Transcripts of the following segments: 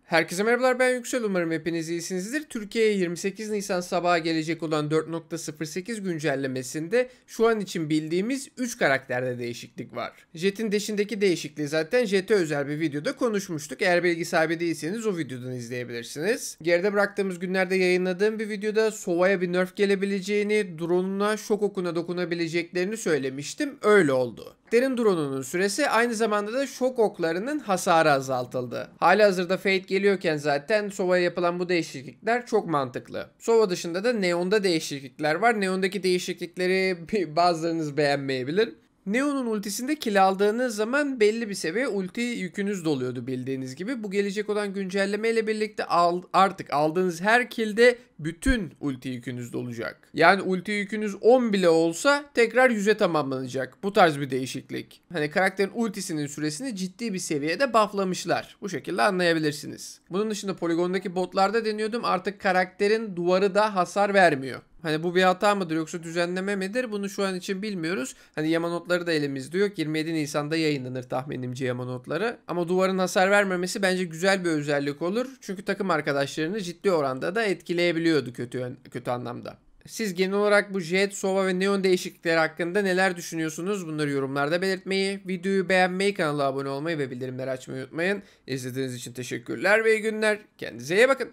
Herkese merhabalar, ben Yüksel, umarım hepiniz iyisinizdir. Türkiye'ye 28 Nisan sabahı gelecek olan 4.08 güncellemesinde şu an için bildiğimiz 3 karakterde değişiklik var. Jet'in deşindeki değişikliği zaten Jet'e özel bir videoda konuşmuştuk. Eğer bilgi sahibi değilseniz o videodan izleyebilirsiniz. Geride bıraktığımız günlerde yayınladığım bir videoda Sova'ya bir nerf gelebileceğini, drone'una şok okuna dokunabileceklerini söylemiştim. Öyle oldu. Karakterin drone'unun süresi, aynı zamanda da şok oklarının hasarı azaltıldı. Halihazırda Fate geliyorken zaten Sova'ya yapılan bu değişiklikler çok mantıklı. Sova dışında da Neon'da değişiklikler var. Neon'daki değişiklikleri bazılarınız beğenmeyebilir. Neon'un ultisinde kill aldığınız zaman belli bir seviye ulti yükünüz doluyordu bildiğiniz gibi. Bu gelecek olan güncelleme ile birlikte artık aldığınız her killde bütün ulti yükünüz dolacak. Yani ulti yükünüz 10 bile olsa tekrar 100'e tamamlanacak. Bu tarz bir değişiklik. Hani karakterin ultisinin süresini ciddi bir seviyede bufflamışlar. Bu şekilde anlayabilirsiniz. Bunun dışında poligondaki botlarda deniyordum. Artık karakterin duvarı da hasar vermiyor. Hani bu bir hata mıdır yoksa düzenleme midir? Bunu şu an için bilmiyoruz. Hani yama notları da elimizde yok. 27 Nisan'da yayınlanır tahminimce yama notları. Ama duvarın hasar vermemesi bence güzel bir özellik olur. Çünkü takım arkadaşlarını ciddi oranda da etkileyebiliyordu kötü anlamda. Siz genel olarak bu Jet, Sova ve Neon değişiklikleri hakkında neler düşünüyorsunuz? Bunları yorumlarda belirtmeyi, videoyu beğenmeyi, kanala abone olmayı ve bildirimleri açmayı unutmayın. İzlediğiniz için teşekkürler ve iyi günler. Kendinize iyi bakın.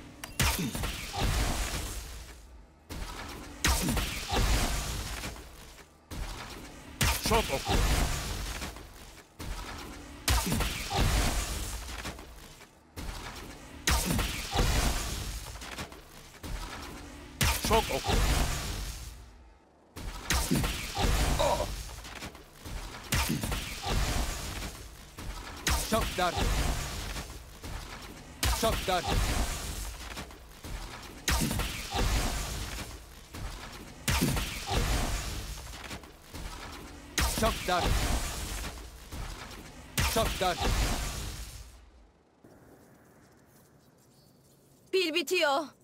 Şok oku. Şok oku. Şok dar. Şok dar. Şok dar. Şok dar. Pil bitiyor.